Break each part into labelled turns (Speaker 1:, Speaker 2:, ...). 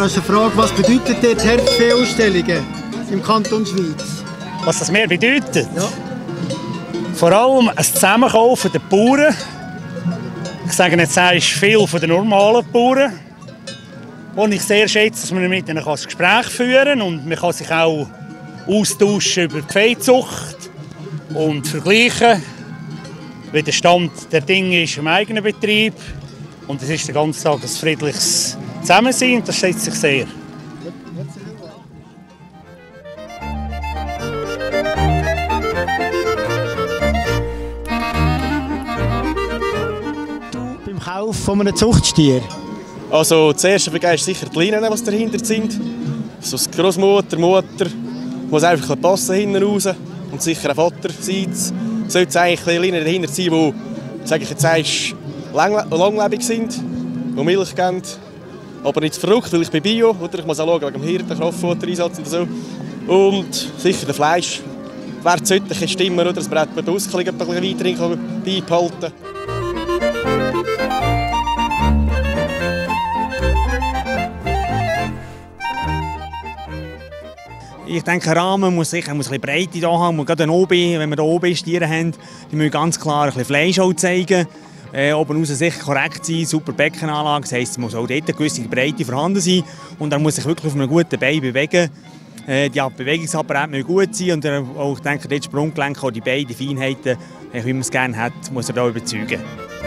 Speaker 1: ist eine Frage, was bedeutet dir die Herbstfee-Ausstellungen im Kanton Schwyz?
Speaker 2: Was das mir bedeutet?
Speaker 1: Ja.
Speaker 2: Vor allem ein Zusammenkaufen der Bauern. Ich sage nicht, es ist viel von den normalen Bauern. Und ich sehr schätze, dass man mit ihnen ein Gespräch führen kann und man kann sich auch austauschen über die Viehzucht und vergleichen, wie der Stand der Dinge ist im eigenen Betrieb. Und es ist den ganzen Tag ein friedliches Zusammensein und das schätze ich sehr.
Speaker 1: Beim Kauf von einem Zuchtstier?
Speaker 3: Also zuerst begeistert sicher die Linien, die dahinter sind. So die Großmutter, Mutter, muss einfach passen hinten raus. Und sicher ein Vaterseits. Sollte es eigentlich Linien dahinter sein, die, sage ich jetzt, langlebig sind, die Milch geben. Aber nicht zu verrückt, weil ich bin Bio, oder? Ich muss auch schauen wegen dem Hirten, Kraftfuttereinsatz und so. Und sicher der Fleisch. Wert sollte stimmen, oder? Dass man auch die Ausklung ein bisschen weiterhin beibehalten kann.
Speaker 4: Ich denke, der Rahmen muss sicher ein bisschen Breite da haben. Gerade ein OB, wenn wir hier OB-Stiere haben, die müssen ganz klar ein bisschen Fleisch auch zeigen. Oben raus sicher korrekt sein, super Beckenanlage. Das heisst, es muss auch dort eine gewisse Breite vorhanden sein. Und er muss sich wirklich auf einem guten Bein bewegen. Die Bewegungsapparate müssen gut sein. Und auch, ich denke, das Sprunggelenk, auch die Beine, die Feinheiten, wie man es gerne hat, muss er da überzeugen.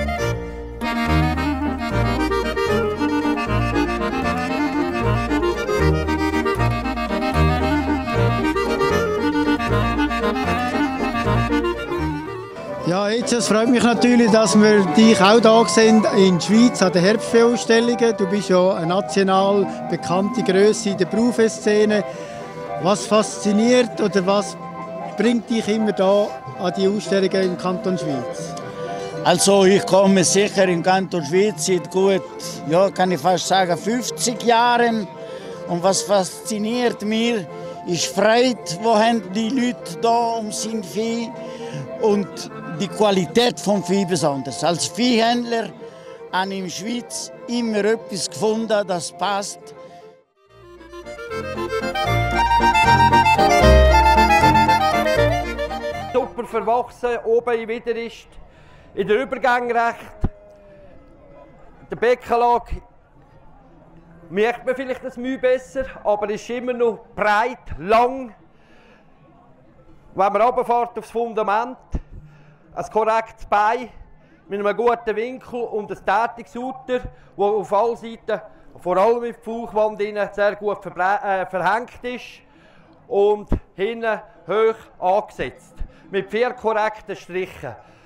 Speaker 1: Ja, jetzt, es freut mich natürlich, dass wir dich auch da sehen in der Schweiz an den Herbstfee-Ausstellungen. Du bist ja eine national bekannte Grösse in der Braufestszene. Was fasziniert oder was bringt dich immer da an die Ausstellungen im Kanton Schwyz?
Speaker 5: Also ich komme sicher im Kanton Schwyz seit gut, ja, kann ich fast sagen, 50 Jahren. Und was fasziniert mich, ist Freude, wo haben die Leute da um sein Vieh und die Qualität vom Vieh besonders. Als Viehhändler habe ich in der Schweiz immer etwas gefunden, das passt.
Speaker 6: Super verwachsen, oben wieder ist in der Übergangrecht. Der Beckenlage merkt man vielleicht das Mühe besser, aber ist immer noch breit, lang. Wenn man runterfährt aufs Fundament, ein korrektes Bein mit einem guten Winkel und ein Tätigsuter, das auf allen Seiten, vor allem mit der Bauchwand, sehr gut verhängt ist und hinten hoch angesetzt. Mit 4 korrekten Strichen.